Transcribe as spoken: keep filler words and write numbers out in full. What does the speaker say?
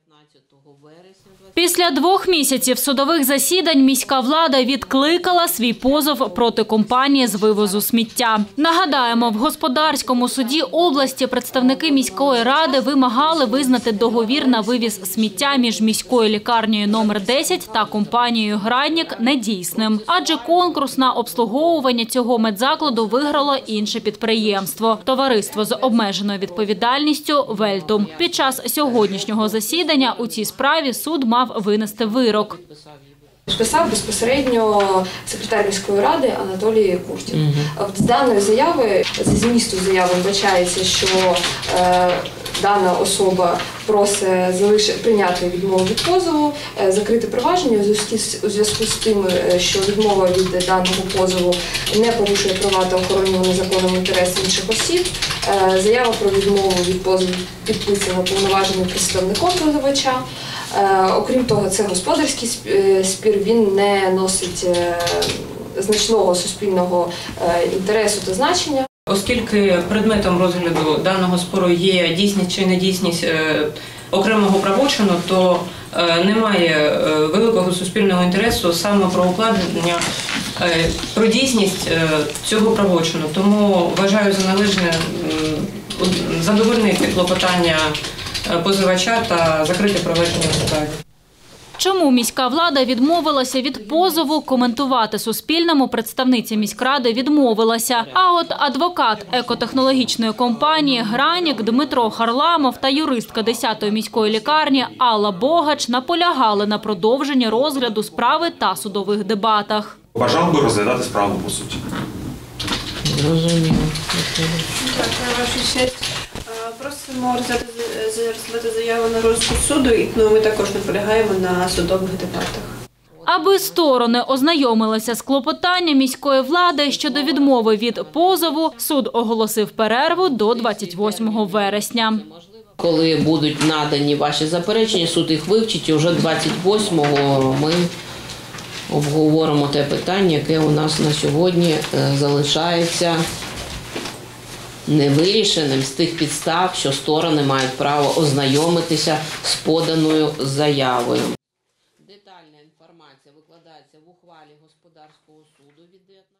Після двох місяців судових засідань міська влада відкликала свій позов проти компанії з вивозу сміття. Нагадаємо, в господарському суді області представники міської ради вимагали визнати договір на вивіз сміття між міською лікарнею номер десять та компанією «Градник» недійсним. Адже конкурс на обслуговування цього медзакладу виграло інше підприємство – товариство з обмеженою відповідальністю «Вельтум». Під час сьогоднішнього засідання у цій справі суд мав винести вирок. Писав безпосередньо секретар міської ради Анатолій Куртін. Угу. З даної заяви, з змісту заяви вбачається, що е, дана особа просить залишити, прийняти відмову від позову, е, закрити провадження у зв'язку з тим, що відмова від даного позову не порушує права та охоронювані законом інтереси інших осіб. Е, заява про відмову від позову підписана повноваженим представником позивача. Е, окрім того, це господарський спір, він не носить е, значного суспільного е, інтересу та значення. Оскільки предметом розгляду даного спору є дійсність чи недійсність е, окремого правочину, то е, немає е, великого суспільного інтересу саме про укладення, е, про дійсність е, цього правочину. Тому вважаю за належне е, задовольнити клопотання позивача та закрити провадження у справі. Чому міська влада відмовилася від позову, коментувати Суспільному представниця міськради відмовилася. А от адвокат екотехнологічної компанії «Градник» Дмитро Харламов та юристка десятої міської лікарні Алла Богач наполягали на продовженні розгляду справи та судових дебатах. Бажав би розглядати справу по суті. Розумію. Дякую, ваша честь. Просимо розглядати заяву на розсуд суду, і ну, ми також наполягаємо на судових дебатах. Аби сторони ознайомилися з клопотанням міської влади щодо відмови від позову, суд оголосив перерву до двадцять восьмого вересня. Коли будуть надані ваші заперечення, суд їх вивчить, і вже двадцять восьмого ми обговоримо те питання, яке у нас на сьогодні залишається невирішеним з тих підстав, що сторони мають право ознайомитися з поданою заявою. Детальна інформація викладається в ухвалі господарського суду від